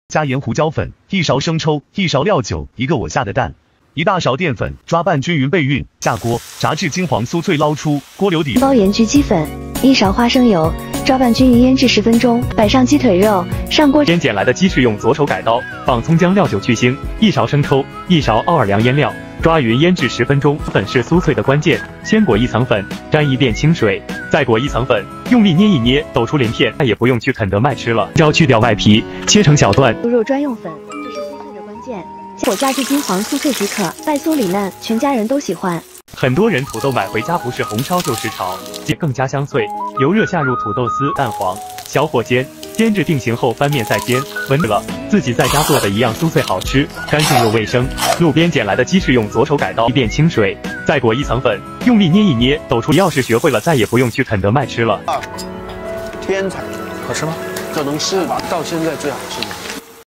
加盐胡椒粉，1勺生抽，1勺料酒，1个我下的蛋，1大勺淀粉，抓拌均匀备匀，下锅炸至金黄酥脆，捞出，锅留底。 包盐焗鸡粉，1勺花生油，抓拌均匀，腌制10分钟，摆上鸡腿肉，上锅。 先捡来的鸡翅用左手改刀，放葱姜料酒去腥，1勺生抽，1勺奥尔良腌料，抓匀腌制10分钟。粉是酥脆的关键，先裹1层粉，沾一遍清水，再裹1层粉，用力捏一捏，抖出鳞片，再也不用去肯德麦吃了。要去掉外皮，切成小段。 猪肉专用粉，这是酥脆的关键，火炸至金黄酥脆即可，外酥里嫩，全家人都喜欢。 很多人土豆买回家不是红烧就是炒，更加香脆。油热下入土豆丝、蛋黄，小火煎，煎至定型后翻面再煎。闻了，自己在家做的一样酥脆好吃，干净又卫生。路边捡来的鸡翅用左手改刀，一遍清水，再裹1层粉，用力捏一捏，抖出。要是学会了，再也不用去肯德麦吃了。 天才， 好吃吗？ 可能是到现在最好吃的。